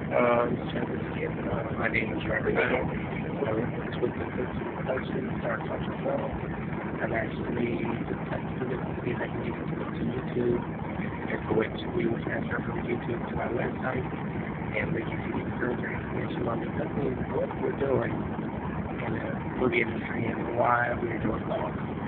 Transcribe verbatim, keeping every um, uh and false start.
Um, so again, uh, my name is Robert Little. I work with the production, Star Culture Film. I'm actually the technical difficulty that can get to YouTube, and for which we will transfer from YouTube to our website, and we can see further information on the company and what we're doing in the movie industry and why we're doing well.